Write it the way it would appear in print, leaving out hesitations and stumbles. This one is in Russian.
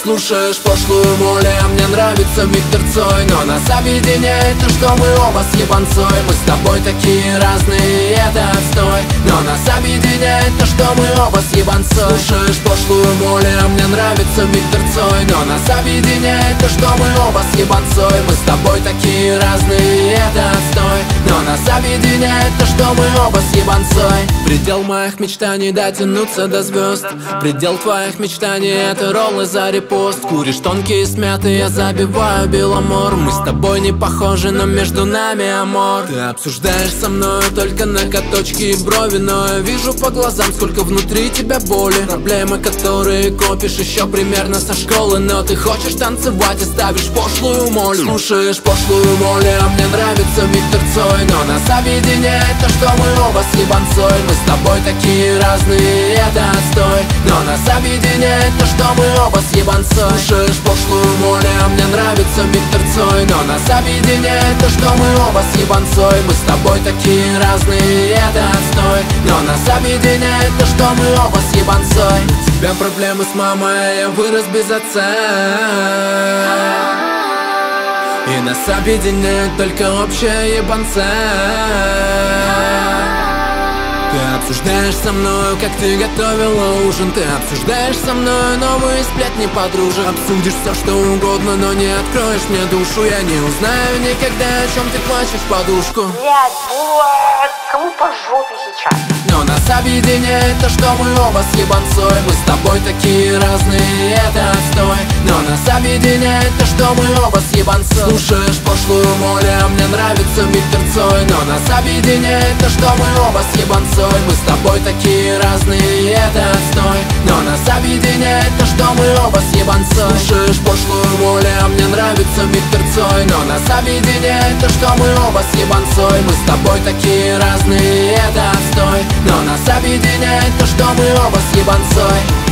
Слушаешь пошлую моль, а мне нравится Виктор Цой. Но нас объединяет то, что мы оба с ебанцой. Мы с тобой такие разные, это отстой. Но нас объединяет то, что мы оба с ебанцой. Слушаешь пошлую моль, а мне нравится Виктор Цой. Но нас объединяет то, что мы оба с ебанцой. Мы с тобой такие разные, это отстой. Но нас объединяет то, что мы оба с ебанцой. Предел моих мечтаний дотянуться до звезд. Предел твоих мечтаний — это роллы за репост. Куришь тонкие смятые, я забиваю беломор. Мы с тобой не похожи, но между нами амор. Ты обсуждаешь со мной только ноготочки и брови, но я вижу по глазам, сколько внутри тебя боли. Проблемы, которые копишь еще примерно со школы. Но ты хочешь танцевать и ставишь пошлую моль. Слушаешь пошлую моль, а мне нравится Виктор Цой. Но нас объединяет то, что мы оба с ебанцой. Мы с тобой такие разные, это отстой. Но нас объединяет то, что мы оба с ебанцой. Слушаешь пошлую моль, а мне нравится Виктор Цой. Но нас объединяет то, что мы оба с ебанцой. Мы с тобой такие разные, это отстой. Но нас объединяет то, что мы оба с ебанцой. У тебя проблемы с мамой, а я вырос без отца. И нас объединяет только общая ебанца. Ты обсуждаешь со мной, как ты готовила ужин. Ты обсуждаешь со мной новые сплетни подружек. Обсудишь все, что угодно, но не откроешь мне душу. Я не узнаю никогда, о чем ты плачешь в подушку. Блядь, вот, кому по жопе сейчас? Но нас объединяет то, что мы оба с ебанцой. Мы с тобой такие разные, это отстой. Но нас объединяет то, что мы оба с ебанцой. Слушаешь пошлую моль, а мне нравится Виктор Цой. Но нас объединяет то, что мы оба с ебанцой. Мы с тобой такие разные, это отстой. Но нас объединяет то, что мы оба с ебанцой. Слушаешь пошлую моль, а мне нравится Виктор Цой. Но нас объединяет то, что мы оба с ебанцой. Мы с тобой такие разные, это отстой. Но нас объединяет то, что мы оба с ебанцой.